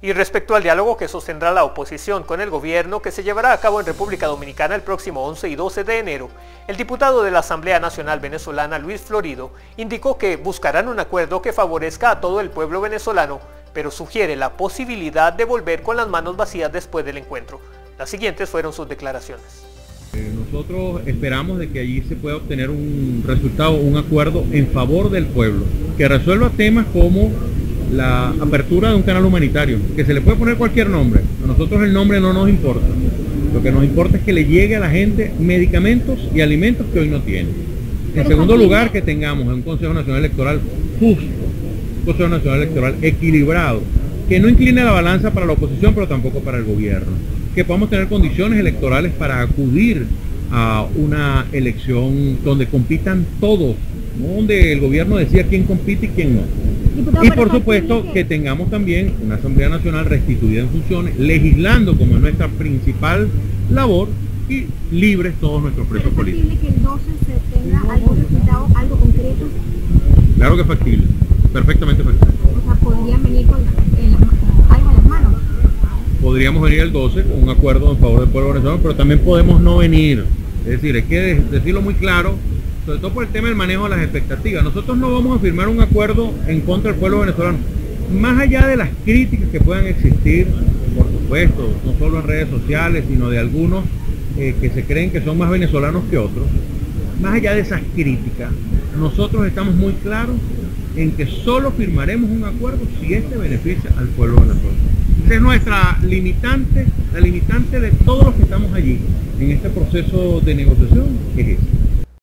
Y respecto al diálogo que sostendrá la oposición con el gobierno, que se llevará a cabo en República Dominicana el próximo 11 y 12 de enero, el diputado de la Asamblea Nacional Venezolana, Luis Florido, indicó que buscarán un acuerdo que favorezca a todo el pueblo venezolano, pero sugiere la posibilidad de volver con las manos vacías después del encuentro. Las siguientes fueron sus declaraciones. Nosotros esperamos de que allí se pueda obtener un resultado, un acuerdo en favor del pueblo, que resuelva temas como la apertura de un canal humanitario, que se le puede poner cualquier nombre. A nosotros el nombre no nos importa. Lo que nos importa es que le llegue a la gente medicamentos y alimentos que hoy no tiene. En segundo lugar, que tengamos un Consejo Nacional Electoral justo, un Consejo Nacional Electoral equilibrado, que no incline la balanza para la oposición, pero tampoco para el gobierno. Que podamos tener condiciones electorales para acudir a una elección donde compitan todos, ¿no? Donde el gobierno decida quién compite y quién no. Y por supuesto que tengamos también una Asamblea Nacional restituida en funciones, legislando como es nuestra principal labor y libres todos nuestros presos políticos. ¿Es factible que el 12 se tenga algún resultado, algo concreto? Claro que es factible, perfectamente factible. O sea, podrían venir con algo en las manos. Podríamos venir el 12 con un acuerdo en favor del pueblo venezolano, pero también podemos no venir. Es decir, hay que decirlo muy claro, sobre todo por el tema del manejo de las expectativas. Nosotros no vamos a firmar un acuerdo en contra del pueblo venezolano. Más allá de las críticas que puedan existir, por supuesto, no solo en redes sociales, sino de algunos que se creen que son más venezolanos que otros, más allá de esas críticas, nosotros estamos muy claros en que solo firmaremos un acuerdo si este beneficia al pueblo venezolano. Esa es nuestra limitante, la limitante de todos los que estamos allí en este proceso de negociación, es esa.